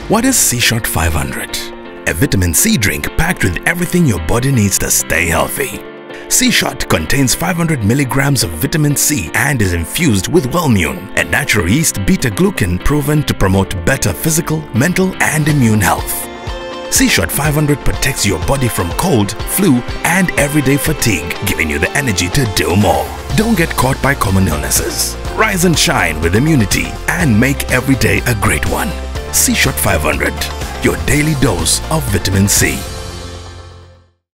What is C-Shot 500? A vitamin C drink packed with everything your body needs to stay healthy. C-Shot contains 500 milligrams of vitamin C and is infused with Wellmune, a natural yeast beta-glucan proven to promote better physical, mental and immune health. C-Shot 500 protects your body from cold, flu and everyday fatigue, giving you the energy to do more. Don't get caught by common illnesses. Rise and shine with immunity and make every day a great one. C-Shot 500, your daily dose of vitamin C.